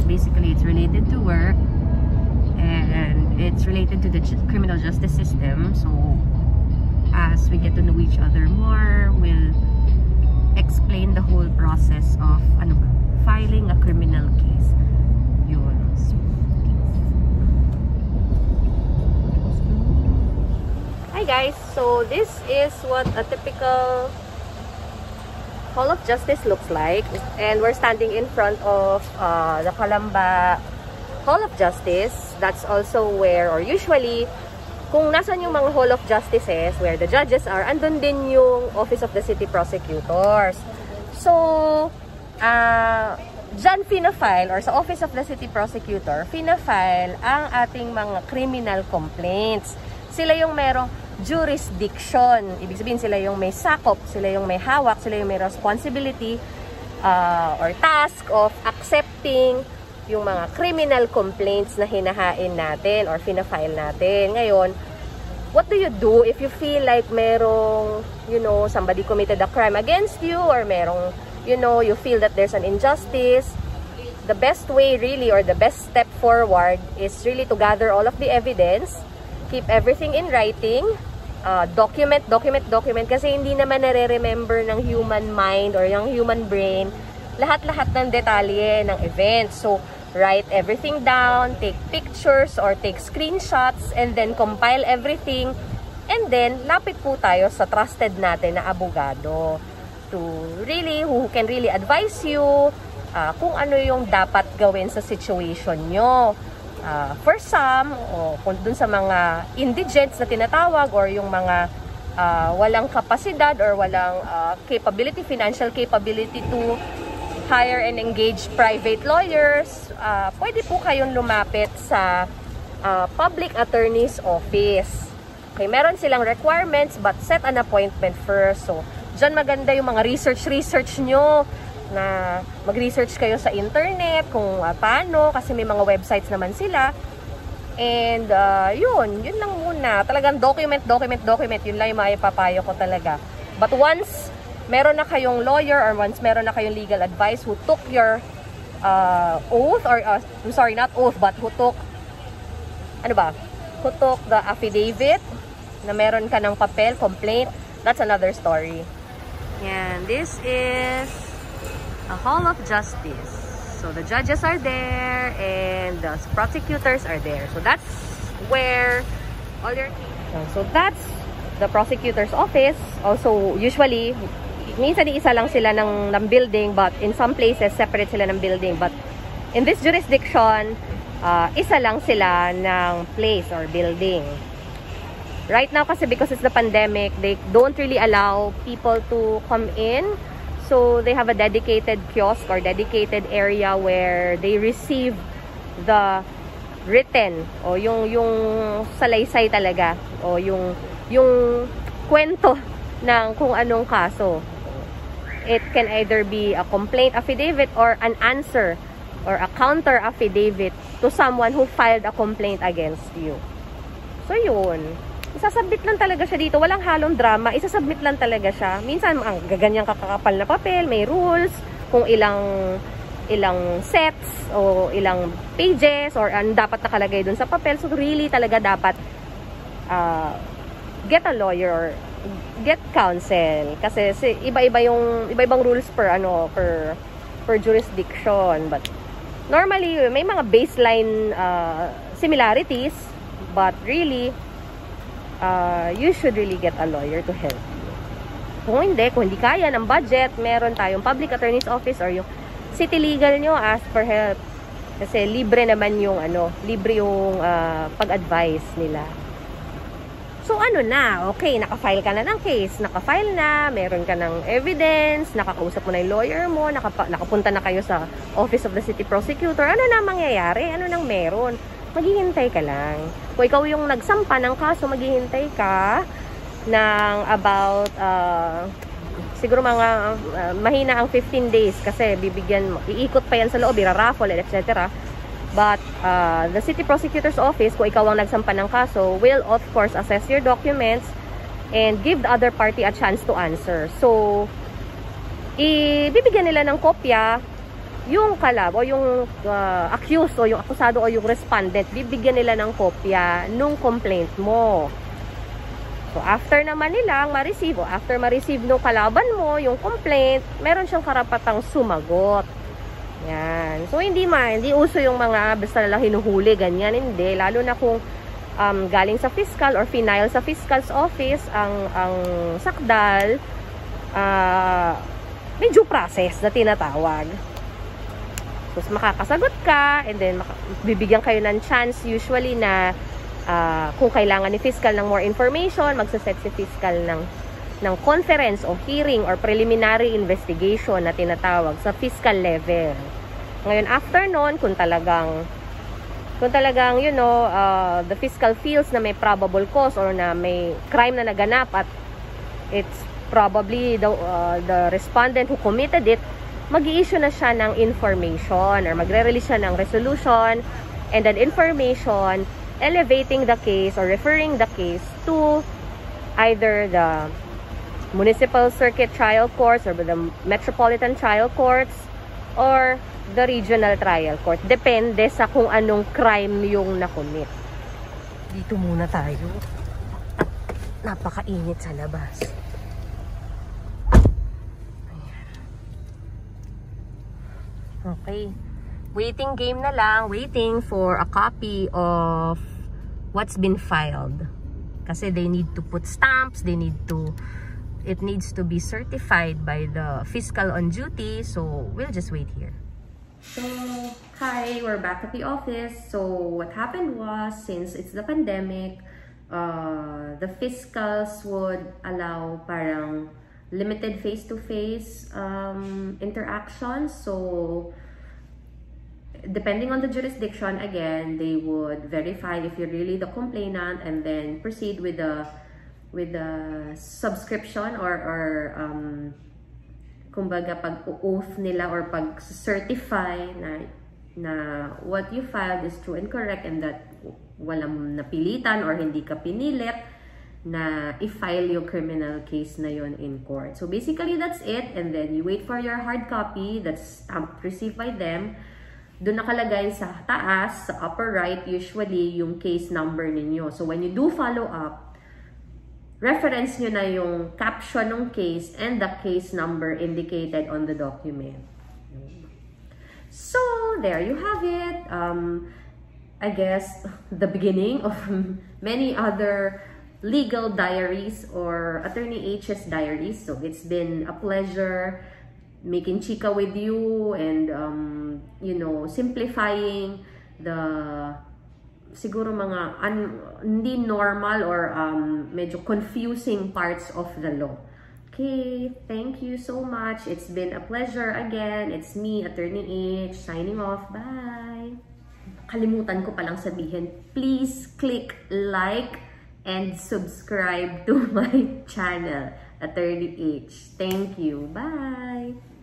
basically it's related to work and it's related to the criminal justice system. So as we get to know each other more, we'll explain the whole process of filing a criminal case. Yun. So, hi guys, so this is what a typical Hall of Justice looks like, and we're standing in front of the Calamba Hall of Justice. That's also where, or usually, kung nasan yung mga Hall of Justices, where the judges are, andun din yung Office of the City Prosecutors. So, dyan fina-file, or sa Office of the City Prosecutor, fina-file ang ating mga criminal complaints. Sila yung merong jurisdiction. Ibig sabihin, sila yung may sakop, sila yung may hawak, sila yung may responsibility or task of accepting yung mga criminal complaints na hinahain natin or fina-file natin. Ngayon, what do you do if you feel like merong, somebody committed a crime against you, or merong, you feel that there's an injustice? The best way really, or the best step forward is really to gather all of the evidence, keep everything in writing, document, kasi hindi naman nare-remember ng human mind or yung human brain lahat-lahat ng detalye ng event. So, write everything down, take pictures or take screenshots, and then compile everything, and then lapit po tayo sa trusted natin na abogado to really, who can really advise you kung ano yung dapat gawin sa situation nyo. For some, kung dun sa mga indigents na tinatawag, or yung mga walang kapasidad or walang capability, financial capability to hire and engage private lawyers, pwede po kayong lumapit sa public attorney's office. Okay, meron silang requirements, but set an appointment first. So, dyan maganda yung mga research nyo, na mag-research kayo sa internet kung paano, kasi may mga websites naman sila. And yun lang muna. Talagang document. Yun lang yung maipapayo ko talaga. But once meron na kayong lawyer, or once meron na kayong legal advice who took your oath, or I'm sorry, not oath, but who took the affidavit, na meron ka ng papel, complaint, that's another story. Yan, this is a Hall of Justice. So the judges are there and the prosecutors are there. So that's where all your cases. So that's the prosecutor's office. Also, usually, minsan isa lang sila ng building, but in some places, separate sila ng building. But in this jurisdiction, isa lang sila ng place or building. Right now, kasi because it's the pandemic, they don't really allow people to come in. So, they have a dedicated kiosk or dedicated area where they receive the written, o yung salaysay talaga, o yung kwento ng kung anong kaso. It can either be a complaint affidavit or an answer or a counter affidavit to someone who filed a complaint against you. So, yun. Isasubmit lang talaga siya dito. Walang halong drama. Isasubmit lang talaga siya. Minsan, ang gaganyang kakakapal na papel, may rules, kung ilang sets o ilang pages or ang dapat nakalagay dun sa papel. So, really talaga dapat get a lawyer or get counsel. Kasi iba-ibang rules per jurisdiction. But normally, may mga baseline similarities, but really, you should really get a lawyer to help you. Kung hindi kaya ng budget, meron tayong public attorney's office or yung city legal nyo, ask for help. Kasi libre naman yung pag-advise nila. So okay, nakafile ka na ng case, nakafile na, meron ka ng evidence, nakakausap mo na yung lawyer mo, nakapunta na kayo sa Office of the City Prosecutor, ano na mangyayari? Ano nang meron? Maghihintay ka lang. Kung ikaw yung nagsampa ng kaso, maghihintay ka ng about siguro mga mahina ang 15 days kasi iikot pa yan sa loob, iraraffle, etc. But the City Prosecutor's Office, kung ikaw ang nagsampa ng kaso, will of course assess your documents and give the other party a chance to answer. So, ibibigyan nila ng kopya yung kalab o yung accused o yung akusado o yung respondent, bibigyan nila ng kopya nung complaint mo. So, after naman nilang ma-receive o after ma-receive nung kalaban mo yung complaint, meron siyang karapatang sumagot. Yan. So, hindi uso yung mga basta lang hinuhuli, ganyan, hindi. Lalo na kung galing sa fiscal or final sa fiscal's office ang sakdal, may due process na tinatawag. Tapos makakasagot ka, and then bibigyan kayo ng chance usually na kung kailangan ni fiscal ng more information, magsaset si fiscal ng conference o hearing or preliminary investigation na tinatawag sa fiscal level. Ngayon, after nun, kung talagang you know, the fiscal feels na may probable cause or na may crime na naganap at it's probably the respondent who committed it, mag-i-issue na siya ng information or magre-release siya ng resolution and an information elevating the case or referring the case to either the municipal circuit trial courts or the metropolitan trial courts or the regional trial court. Depende sa kung anong crime yung nakomit. Dito muna tayo. Napakainit sa labas. Okay. Waiting game na lang. Waiting for a copy of what's been filed. Kasi they need to put stamps. It needs to be certified by the fiscal on duty. So, we'll just wait here. So, hi. We're back at the office. So, what happened was, since it's the pandemic, the fiscals would allow parang limited face-to-face interactions. So, depending on the jurisdiction, again, they would verify if you're really the complainant and then proceed with the subscription or kumbaga pag-oath nila or pag-certify na what you filed is true and correct and that walang napilitan or hindi ka pinilit na i-file yung criminal case na yon in court. So basically, that's it. And then you wait for your hard copy that's stamped, received by them. Doon nakalagay sa taas, sa upper right, usually yung case number ninyo. So when you do follow up, reference nyo na yung caption ng case and the case number indicated on the document. So there you have it. I guess the beginning of many other legal diaries or Atty.H's diaries. So it's been a pleasure making chika with you and you know, simplifying the siguro mga hindi normal or medyo confusing parts of the law. Okay, thank you so much. It's been a pleasure again. It's me, Atty.H, signing off. Bye! Kalimutan ko palang sabihin, please click like and subscribe to my channel, Atty.H. Thank you. Bye!